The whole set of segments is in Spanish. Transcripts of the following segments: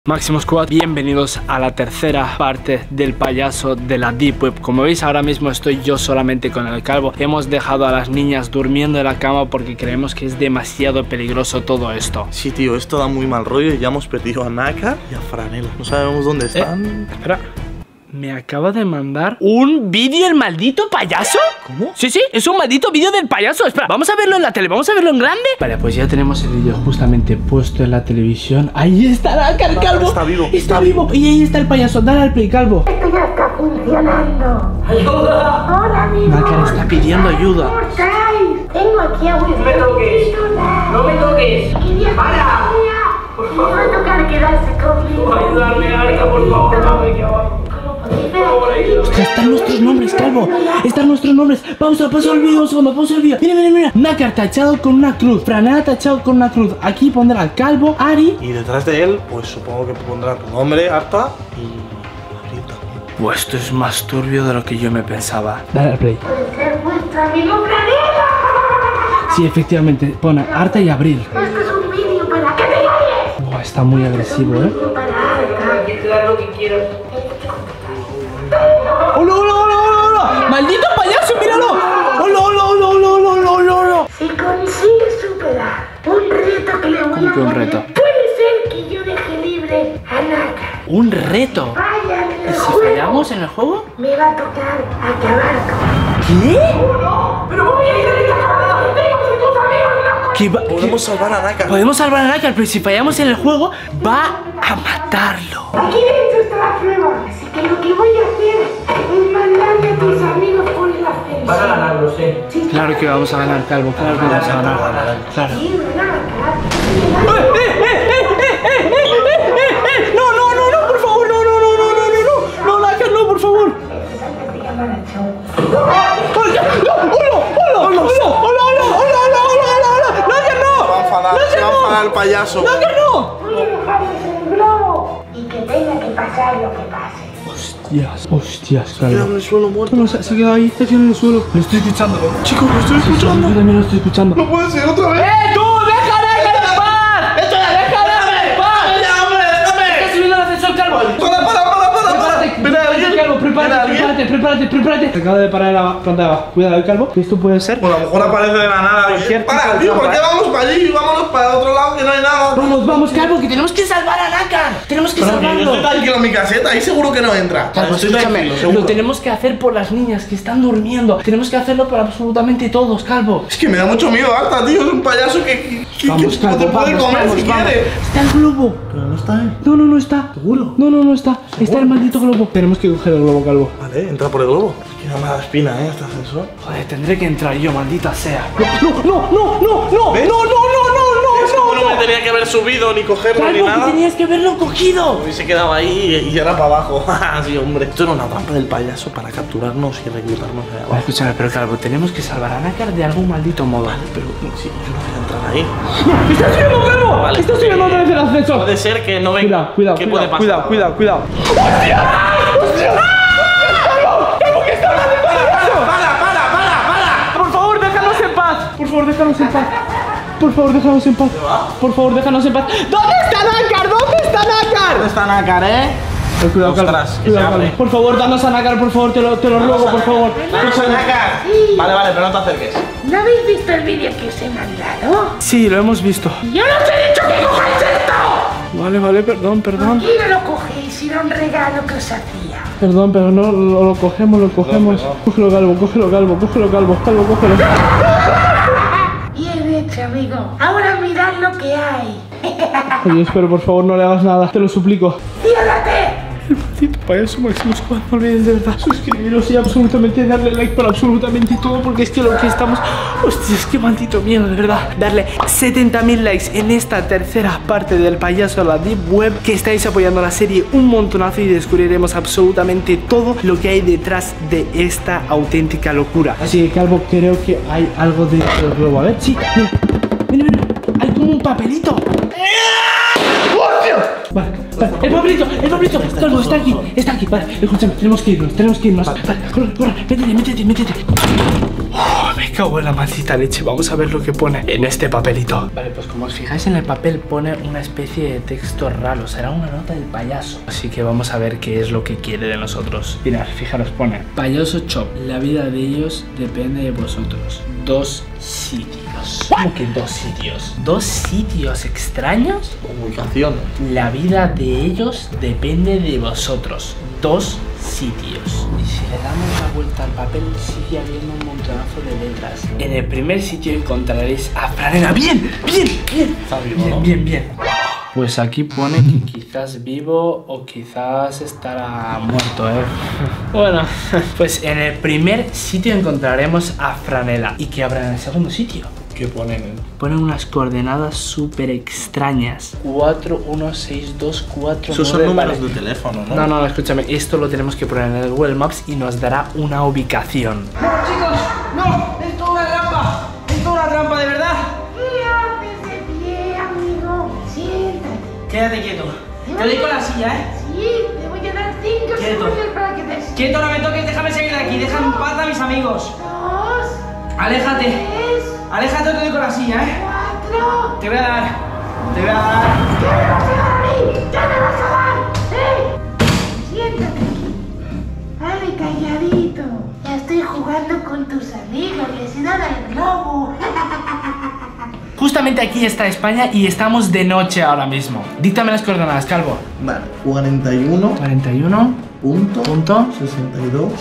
Máximo Squad, bienvenidos a la tercera parte del payaso de la Deep Web. Como veis, ahora mismo estoy yo solamente con el calvo. Hemos dejado a las niñas durmiendo en la cama porque creemos que es demasiado peligroso todo esto. Sí, tío, esto da muy mal rollo y ya hemos perdido a Naka y a Franela. No sabemos dónde están. Espera. Me acaba de mandar un vídeo el maldito payaso. ¿Cómo? Sí, es un maldito vídeo del payaso. Espera, vamos a verlo en la tele, vamos a verlo en grande. Vale, pues ya tenemos el vídeo justamente puesto en la televisión. Ahí está Naka, el calvo. Está vivo. Está vivo. Y ahí está el payaso. Dale al play, calvo. Esto ya está funcionando. ¡Ayuda! Hola, amigo. Naka está pidiendo ayuda. ¿Cómo estáis? Tengo aquí a Wilson. ¡No me toques! ¡No me toques! ¡Para! Por Me va a favor. tocar quedarse conmigo. Ayudarme, Arca, por favor, dame que abajo. Hostia, están nuestros nombres, calvo. Están nuestros nombres. Pausa el vídeo un segundo, pausa el vídeo. Mira. Naka tachado con una cruz. Franela tachado con una cruz. Aquí pondrá calvo, Ari. Y detrás de él, pues supongo que pondrá tu nombre, Arta, y Abril también. Pues esto es más turbio de lo que yo me pensaba. Dale al play. Puede ser vuestro amigo Franela. Sí, efectivamente, pone Arta y Abril. Esto es un vídeo para que me calles. Buah, está muy agresivo, Para Arta. Aquí te das lo que quieras. ¡Hola! ¡Maldito payaso, míralo! ¡Hola! Si consigues superar un reto que le voy ¿Cómo a que un poner, reto? puede ser que yo deje libre a Naka. ¡Un reto! Vaya en ¿Y el si juego, fallamos en el juego? me va a tocar acabar con ¿Qué? ¡Pero voy a ir a tus amigos! ¿Qué va? Podemos salvar a Naka. Podemos salvar a Naka, pero si fallamos en el juego, va a matarlo. Aquí dentro está la prueba, así que lo que voy a hacer es mandarle a tus amigos por el ascensor. Vas a ganarlo, sé. Sí, Claro que vamos a ganar, calvo, claro que vamos a ganar. Claro. sí, Naka. No, por favor, no, Naka, no, por favor. Se va a enfadar el payaso. Voy a dejarles el globo y que tenga que pasar lo que pase. Hostias, Queda en calvo. el suelo muerto. No, se ha quedado ahí, está en el suelo. Lo estoy escuchando. Chicos, lo estoy Yo escuchando. también lo estoy escuchando. No puede ser otra vez. ¡Tú, déjala en paz! ¡Déjala en paz! ¡Ya, hombre, déjame! ¡Está subiendo el ascensor, calvo! Prepárate. Acaba de parar en la planta de abajo. Cuidado, calvo, que esto puede ser. Bueno, a lo mejor aparece de la nada. Cualquier Para, tipo de tío, ¿por trampa, qué vamos para allí? Vámonos para otro lado que no hay nada. Vamos, calvo, que tenemos que salvar a Naka. Tenemos que Pero que yo salvarlo. estoy tranquilo en mi caseta, ahí seguro que no entra. Calvo, Estoy escúchame, tranquilo, lo seguro. tenemos que hacer por las niñas que están durmiendo. Tenemos que hacerlo por absolutamente todos, calvo. Es que me da mucho miedo, Arta, tío. Es un payaso que Vamos, te calvo, puede comer si quiere. Está el globo. Pero no está él. No está. ¿Seguro? No está. Está el maldito globo. Tenemos que coger el globo, calvo. Vale, entra por el globo. Es que da mala espina, este ascensor. Joder, tendré que entrar yo, maldita sea. ¿Ves? No me tenía que haber subido, ni cogerlo, ni Calvo, que nada. tenías que haberlo cogido. Hubiese quedado ahí y era para abajo. Sí, hombre. Esto era una trampa del payaso para capturarnos y reclutarnos de abajo. Escúchame, pero calvo, tenemos que salvar a Naka de algún maldito modo. Vale, pero sí, yo no voy a entrar ahí. ¡No! ¡Está subiendo, calvo! Vale. ¡Está subiendo otra vez el ascensor! Puede ser que no venga. Cuidado, ¿Qué puede pasar? cuidado. ¡Para! Por favor, déjanos en paz. Por favor, déjanos en paz. ¿Dónde está Nácar? ¿Dónde está Nácar, Cuidado, calvo. Ostras, que Cuidado, se abre. calvo. Por favor, danos a Nácar, por favor, te lo ruego, por favor. ¡Vamos a Nácar! Vale, pero no te acerques. ¿No habéis visto el vídeo que os he mandado? Sí, lo hemos visto. ¡Yo os he dicho que cojáis esto! Vale, perdón. ¿Por qué no lo cogéis? Era un regalo que os hacía. Perdón, pero no, lo cogemos. Cógelo, calvo. Cógelo. Bien hecho, amigo. Ahora mirad lo que hay. Oye, espero, por favor, no le hagas nada. Te lo suplico. ¡Ciérrate! El maldito payaso Máximo Squad, no olvides de verdad suscribiros y absolutamente darle like para absolutamente todo, porque es que lo que estamos... Hostia, es que maldito miedo, de verdad. Darle 70.000 likes en esta tercera parte del payaso a la Deep Web, que estáis apoyando la serie un montonazo y descubriremos absolutamente todo lo que hay detrás de esta auténtica locura. Así que, calvo, creo que hay algo dentro del globo. A ver, sí, mira, hay como un papelito. Vale, el papelito, calvo, está aquí, vale, escúchame, tenemos que irnos, vale, corre, métete. Me cago en la maldita leche. Vamos a ver lo que pone en este papelito. Vale, pues como os fijáis en el papel pone una especie de texto raro. Será una nota del payaso. Así que vamos a ver qué es lo que quiere de nosotros. Mirad, fijaros, pone Payaso Chop, la vida de ellos depende de vosotros. 2 sitios. ¿Cómo que 2 sitios? ¿2 sitios extraños? Ubicación. La vida de ellos depende de vosotros. 2 sitios. Y si le damos la vuelta al papel sigue habiendo un montonazo de letras. En el primer sitio encontraréis a Franela. ¡Bien! ¡Bien! ¡Bien! Está vivo, Bien, ¿no? bien, bien. Pues aquí pone que quizás vivo o quizás estará muerto, Bueno, pues en el primer sitio encontraremos a Franela. ¿Y qué habrá en el segundo sitio? ¿Qué ponen? Ponen unas coordenadas súper extrañas. 4, 1, 6, 2, 4, Esos 9, son números vale. de teléfono, ¿no? No, escúchame, esto lo tenemos que poner en el Google Maps y nos dará una ubicación. No, chicos, no, es toda una trampa. Es toda una trampa, de verdad. ¿Qué haces de pie, amigo? Siéntate. Quédate quieto. Te doy con la silla, ¿eh? Sí, te voy a dar 5 Quieto. segundos para que te Quieto, no me toques, déjame seguir de aquí. Deja en paz a mis amigos. 2, Aléjate. 3, Aléjate o te doy con la silla, ¿eh? 4. Te voy a dar. Te voy a dar. ¿Qué me vas a dar a mí? ¿Qué me vas a dar? Siéntate aquí. Vale, calladito. Ya estoy jugando con tus amigos. Les he dado el globo. Justamente aquí está España y estamos de noche ahora mismo. Díctame las coordenadas, Calvo. Vale, 41. 41. Punto. Punto. 62.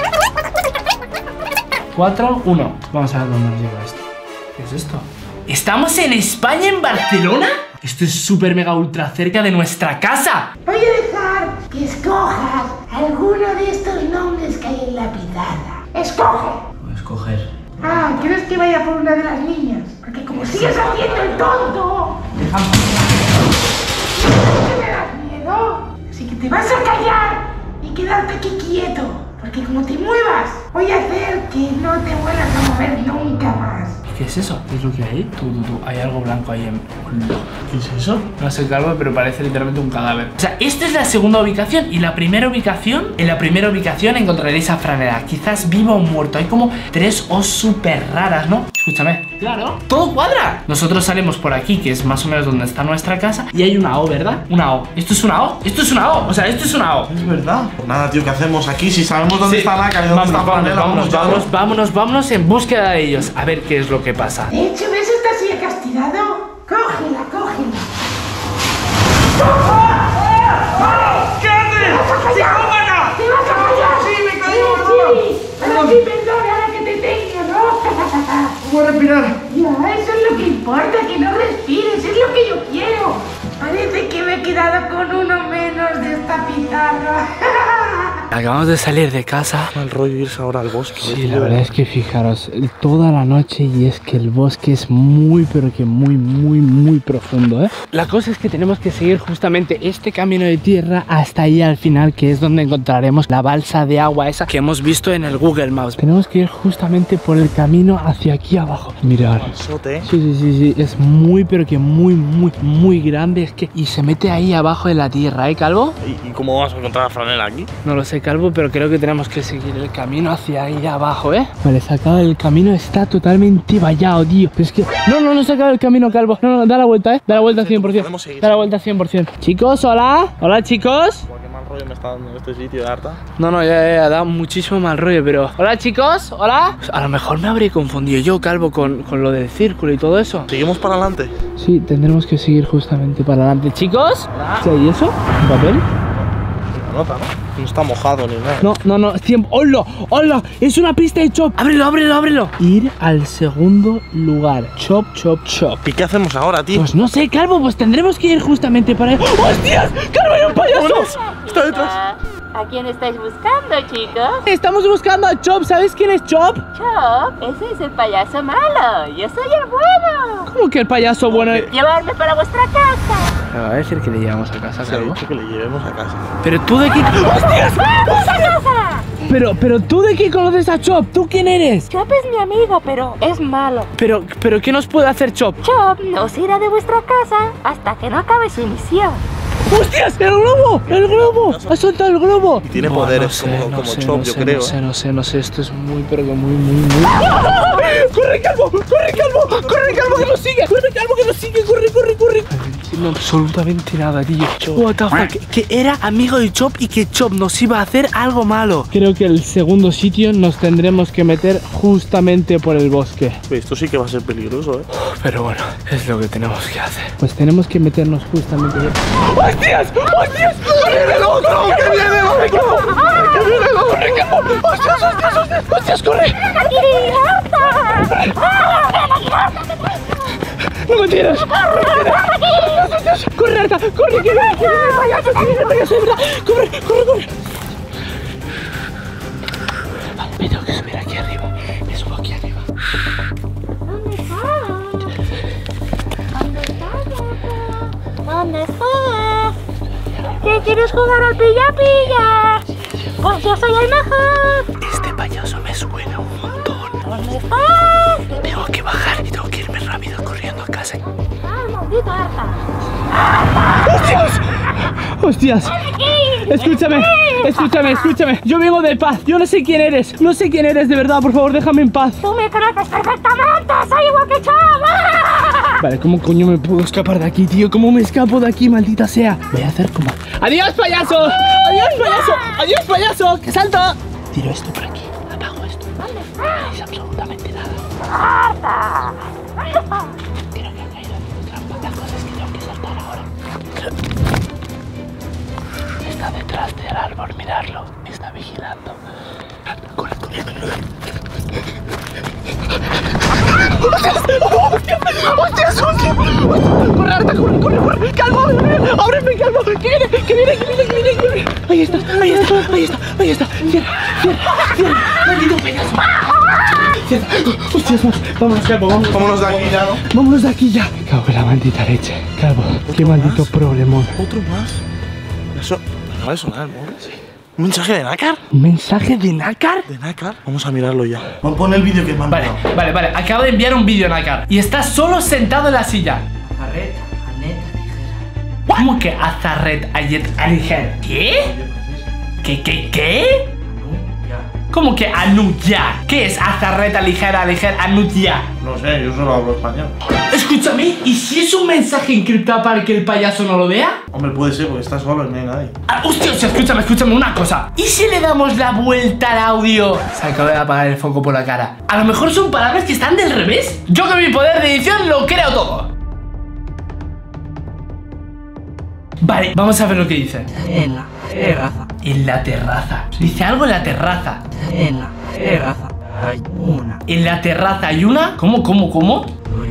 4, 1. Vamos a ver dónde nos lleva esto. ¿Qué es esto? ¿Estamos en España, en Barcelona? Esto es súper mega ultra cerca de nuestra casa. Voy a dejar que escojas alguno de estos nombres que hay en la pizarra. ¡Escoge! Voy a escoger. Ah, ¿quieres que vaya por una de las niñas? Porque como sigues haciendo el tonto, Déjame. ¿qué me das miedo? Así que te vas a callar y quedarte aquí quieto. Porque como te muevas, voy a hacer que no te vuelvas a mover nunca más. ¿Qué es eso? ¿Qué es lo que hay? Tú. Hay algo blanco ahí en... ¿Qué es eso? No sé, Calvo, pero parece literalmente un cadáver. O sea, esta es la segunda ubicación. Y la primera ubicación, en la primera ubicación encontraréis a Franela. Quizás vivo o muerto. Hay como 3 O's súper raras, ¿no? Escúchame. Claro. Todo cuadra. Nosotros salimos por aquí, que es más o menos donde está nuestra casa. Y hay una O, ¿verdad? Una O. ¿Esto es una O? Esto es una O. O sea, esto es una O. Es verdad. Pues nada, tío, ¿qué hacemos aquí? Si sabemos dónde Sí. está Naka y dónde está Franela, Vámonos en búsqueda de ellos. A ver qué es lo que pasa. De hecho, ¿ves esta silla castigado? Cógela. ¿Qué haces? ¡Psicópata! ¡Te vas a callar! Sí, me callo, Sí, ahora sí, perdón, ahora que te tengo, ¿no? Puedo respirar. Ya, eso es lo que importa, que no respires, es lo que yo quiero. Parece que me he quedado con uno menos de esta pizarra. Acabamos de salir de casa. Mal rollo irse ahora al bosque. Sí, la verdad es que fijaros, toda la noche y es que el bosque es muy, pero que muy profundo, ¿eh? La cosa es que tenemos que seguir justamente este camino de tierra hasta ahí al final, que es donde encontraremos la balsa de agua esa que hemos visto en el Google Maps. Tenemos que ir justamente por el camino hacia aquí abajo. Mirad. Sote. Sí, es muy, pero que muy grande, es que... Y se mete ahí abajo de la tierra, ¿eh, Calvo? ¿Y cómo vamos a encontrar a Franela aquí? No lo sé, Calvo, pero creo que tenemos que seguir el camino hacia ahí abajo, ¿eh? Vale, se acaba el camino, está totalmente vallado, tío. Pero es que... No se acaba el camino, Calvo. No, da la vuelta, ¿eh? Da la vuelta 100%. Podemos seguir. Da la vuelta 100%. Chicos, hola. Hola, chicos. Qué mal rollo me está dando este sitio de harta. No, ya, da muchísimo mal rollo, pero... Hola, chicos, hola. Pues a lo mejor me habré confundido yo, Calvo, con lo del círculo y todo eso. ¿Seguimos para adelante? Sí, tendremos que seguir justamente para adelante. Chicos, ¿qué hay eso? ¿Un papel? La nota, ¿no? No está mojado ni nada. No, 100. ¡Hola! Es una pista de Chop. Ábrelo. Ir al segundo lugar. Chop. ¿Y qué hacemos ahora, tío? Pues no sé, Calvo, pues tendremos que ir justamente para... ¡Hostias! ¡Calvo, hay un payaso! Está detrás. ¿A quién estáis buscando, chicos? Estamos buscando a Chop. ¿Sabes quién es Chop? Chop, ese es el payaso malo. Yo soy el bueno. ¿Cómo que el payaso bueno? Llevarme para vuestra casa. Me va a decir que le llevamos a casa, Se ha Calvo. dicho que le llevemos a casa. Pero tú de qué... ¡Hostias! ¡Vamos a casa! Pero tú de qué conoces a Chop. ¿Tú quién eres? Chop es mi amigo, pero es malo. Pero ¿qué nos puede hacer Chop? Chop no se irá de vuestra casa hasta que no acabe su misión. ¡Hostias! ¡El globo! ¡El globo! ¡Ha soltado el globo! Tiene poderes como Chop, yo creo. No sé, esto es muy, pero que muy... ¡Corre, Calvo! ¡Corre, Calvo! ¡Corre, Calvo, que nos sigue! ¡Corre, Calvo, que nos sigue! ¡Corre, corre, corre! No entiendo absolutamente nada, tío. What the fuck. Que era amigo de Chop y que Chop nos iba a hacer algo malo. Creo que el segundo sitio nos tendremos que meter justamente por el bosque. Esto sí que va a ser peligroso, ¿eh? Pero bueno, es lo que tenemos que hacer. Pues tenemos que meternos justamente... ¡Hostias! ¡Hostias! ¡Corre, el otro! ¡Que viene el otro! ¡Que viene el otro! ¡Corre, Calvo! ¡Hostias, hostias, hostias! ¡Hostias, corre! ¡No me tires! ¡Corre, Arta! ¡Corre, que viene el payaso! ¡Que viene el payaso! ¡Corre, corre, corre! Vale, me tengo que subir aquí arriba. Me subo aquí arriba. ¿Dónde estás? ¿Dónde estás? ¿Qué quieres jugar al pilla-pilla? Pues yo soy el mejor. Este payaso me suena un montón. ¿Dónde estás? Tengo que bajar y tengo que irme rápido corriendo a casa. ¡Ah, maldito Arta! ¡Hostias! ¡Hostias! Escúchame, escúchame, escúchame. Yo vengo de paz. Yo no sé quién eres. No sé quién eres, de verdad. Por favor, déjame en paz. ¡Tú me conoces perfectamente! ¡Soy igual que Chava! Vale, ¿cómo coño me puedo escapar de aquí, tío? ¿Cómo me escapo de aquí, maldita sea? Voy a hacer como... ¡Adiós, payaso! ¡Adiós, payaso! ¡Adiós, payaso! ¡Que salto! Tiro esto por aquí. Apago esto. No veis absolutamente nada. ¡Arta! Creo que ha caído en mi trampa. La cosa es que tengo que saltar ahora. Está detrás del árbol, mirarlo. Me está vigilando. Corre, corre, corre. ¡Hostias! ¡Hostias! ¡Corre, Arta! ¡Corre, corre, corre! ¡Calvo! ¡Ábreme, Calvo! ¡Que viene! ¡Que viene! ¡Que viene! ¡Que viene! ¡Que viene! ¡Ahí está! ¡Ahí está! ¡Ahí está! ¡Ahí está! ¡Cierra! ¡Cierra! ¡Cierra! ¡Maldito payaso! ¡Cierra! ¡Hostias! ¡Vámonos, Calvo! Vámonos de aquí ya, ¿no? ¡Vámonos de aquí ya! Cago en la maldita leche. Calvo, qué maldito problemón. ¿Otro más? Eso... ¿Acaba de sonar el móvil? Sí. ¿Un mensaje de Nácar? ¿Un mensaje de Nácar? ¿De Nácar? Vamos a mirarlo ya. Pon el vídeo que me han mandado. Vale. Acabo de enviar un vídeo a Nácar. Y está solo sentado en la silla. Azarret, Anet, Aligera. ¿Cómo que Azarret, Ayet, Aligera? ¿Qué? ¿Qué? ¿Cómo que Anuya? ¿Qué es Azarret, Aligera, Anuya? No sé, yo solo hablo español. Escúchame, ¿y si es un mensaje encriptado para que el payaso no lo vea? Hombre, puede ser porque está solo y no hay nadie. Hostia, escúchame una cosa. ¿Y si le damos la vuelta al audio? Se acaba de apagar el foco por la cara. A lo mejor son palabras que están del revés. Yo con mi poder de edición lo creo todo. Vale, vamos a ver lo que dice. En la terraza. En la terraza. Dice algo en la terraza. En la terraza hay una. En la terraza hay una. ¿Cómo?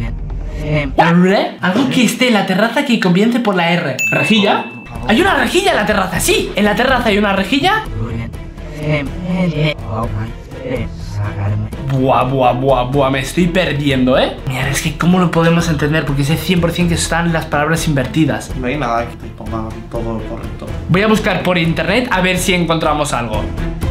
Algo que esté en la terraza que comience por la R. ¿Rejilla? Hay una rejilla en la terraza, sí. En la terraza hay una rejilla. Buah, me estoy perdiendo, ¿eh? Mira, es que cómo lo podemos entender, porque sé 100% que están las palabras invertidas. No hay nada que te ponga todo correcto. Voy a buscar por internet a ver si encontramos algo.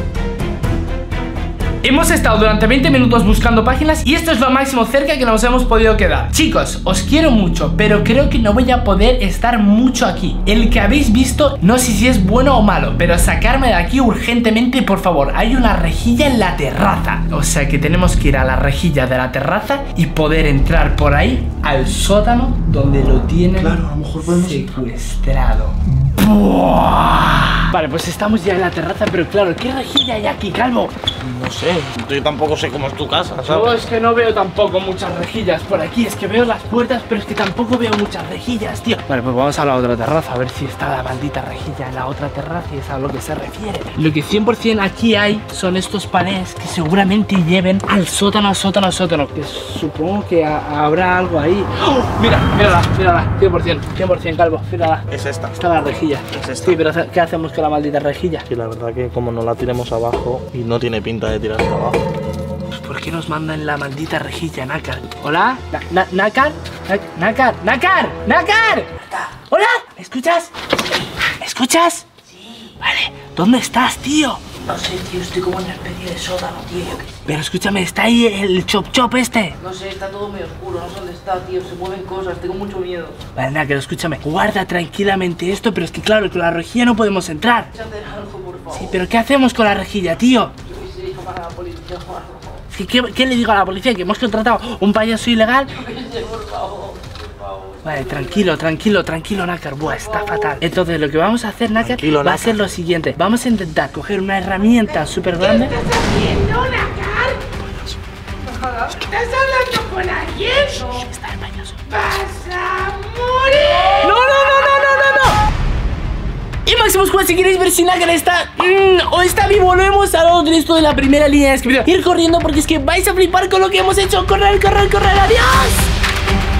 Hemos estado durante 20 minutos buscando páginas y esto es lo máximo cerca que nos hemos podido quedar. Chicos, os quiero mucho, pero creo que no voy a poder estar mucho aquí. El que habéis visto, no sé si es bueno o malo, pero sacarme de aquí urgentemente, por favor. Hay una rejilla en la terraza. O sea que tenemos que ir a la rejilla de la terraza y poder entrar por ahí al sótano donde lo tienen Claro, a lo mejor podemos secuestrado. ¡Buah! Vale, pues estamos ya en la terraza, pero claro, ¿qué rejilla hay aquí, Calvo? No sé, yo tampoco sé cómo es tu casa, Yo ¿sabes? es que no veo tampoco muchas rejillas por aquí. Es que veo las puertas, pero es que tampoco veo muchas rejillas, tío. Vale, pues vamos a la otra terraza, a ver si está la maldita rejilla en la otra terraza y es a lo que se refiere. Lo que 100% aquí hay son estos paneles que seguramente lleven al sótano, que supongo que habrá algo ahí. ¡Oh! Mírala, 100%, Calvo, mírala. Es esta. Está la rejilla. Es esta. Sí, pero ¿qué hacemos con la maldita rejilla? Y la verdad que como no la tiremos abajo y no tiene pinta de tirarse abajo. ¿Por qué nos mandan la maldita rejilla, Nácar? ¿Hola? ¿Nácar? ¿Nácar? ¿Hola? ¿Me escuchas? ¿Me escuchas? Sí. Vale. ¿Dónde estás, tío? No sé, tío, estoy como en una especie de sótano, tío. Pero escúchame, ¿está ahí el chop este? No sé, está todo muy oscuro, no sé dónde está, tío. Se mueven cosas, tengo mucho miedo. Vale, Nácar, escúchame. Guarda tranquilamente esto, pero es que claro, con la rejilla no podemos entrar. Échate algo, por favor. Sí, pero ¿qué hacemos con la rejilla, tío? Yo qué sé, llamar a la policía o algo. Es ¿Qué le digo a la policía? ¿Que hemos contratado un payaso ilegal? Vale, tranquilo, Nácar. Buah, está fatal. Entonces lo que vamos a hacer, Nácar, va a ser lo siguiente. Vamos a intentar coger una herramienta súper grande. ¿Qué estás haciendo, Nácar? ¿Estás hablando con alguien? Está el payaso. ¡Vas a morir! ¡No! Y Maximus Squad, si queréis ver si Nácar está o está vivo, lo hemos hablado de esto de la primera línea de descripción. Ir corriendo porque es que vais a flipar con lo que hemos hecho. ¡Correr! ¡Adiós!